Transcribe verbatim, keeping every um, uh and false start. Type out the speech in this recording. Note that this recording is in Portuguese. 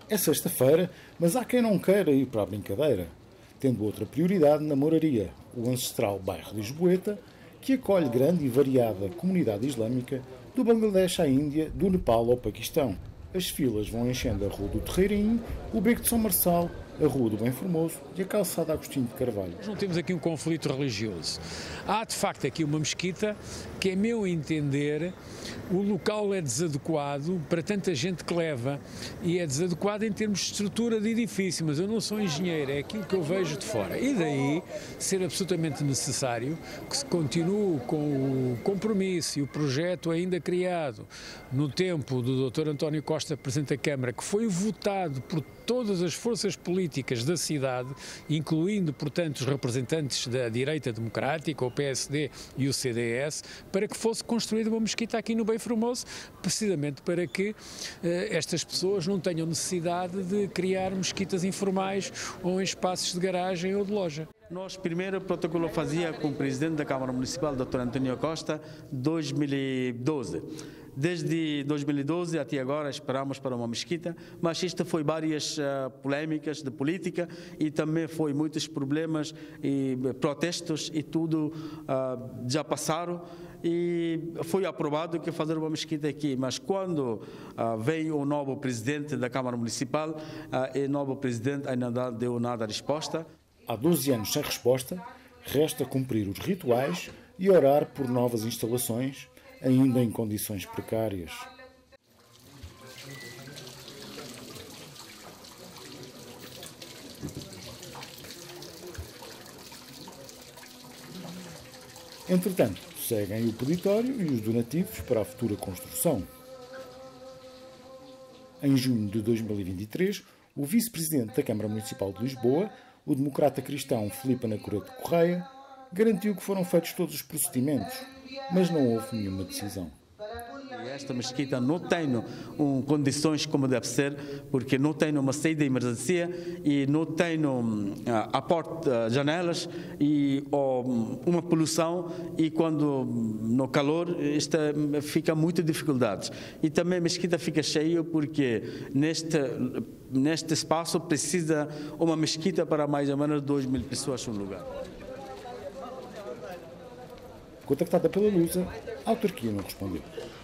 É sexta-feira, mas há quem não queira ir para a brincadeira, tendo outra prioridade na Moraria, o ancestral bairro Lisboeta, que acolhe grande e variada comunidade islâmica do Bangladesh à Índia, do Nepal ao Paquistão. As filas vão enchendo a Rua do Terreirinho, o Beco de São Marçal, a Rua do Bem Formoso e a Calçada Agostinho de Carvalho. Nós não temos aqui um conflito religioso. Há, de facto, aqui uma mesquita que, a meu entender, o local é desadequado para tanta gente que leva e é desadequado em termos de estrutura de edifício, mas eu não sou engenheiro, é aquilo que eu vejo de fora. E daí ser absolutamente necessário que se continue com o compromisso e o projeto ainda criado no tempo do doutor António Costa, Presidente da Câmara, que foi votado por todas as forças políticas da cidade, incluindo, portanto, os representantes da direita democrática, o P S D e o C D S, para que fosse construída uma mesquita aqui no Bem Formoso, precisamente para que eh, estas pessoas não tenham necessidade de criar mesquitas informais ou em espaços de garagem ou de loja. Nós primeiro protocolo fazia com o Presidente da Câmara Municipal, doutor António Costa, dois mil e doze. Desde dois mil e doze até agora esperamos para uma mesquita, mas isto foi várias uh, polêmicas de política e também foi muitos problemas e protestos e tudo uh, já passaram e foi aprovado que fazer uma mesquita aqui, mas quando uh, veio o novo Presidente da Câmara Municipal, uh, e o novo Presidente ainda não deu nada a resposta. Há doze anos sem resposta, resta cumprir os rituais e orar por novas instalações, ainda em condições precárias. Entretanto, seguem o peditório e os donativos para a futura construção. Em junho de dois mil e vinte e três, o vice-presidente da Câmara Municipal de Lisboa, o democrata cristão Filipe Anacoreta Correia, garantiu que foram feitos todos os procedimentos, mas não houve nenhuma decisão. Esta mesquita não tem um, condições como deve ser, porque não tem uma saída de emergência e não tem um, a porta, janelas e um, uma poluição, e quando no calor isto fica muita dificuldades. E também a mesquita fica cheia porque neste, neste espaço precisa uma mesquita para mais ou menos dois mil pessoas no lugar. Contactada pela Lusa, a autarquia não respondeu.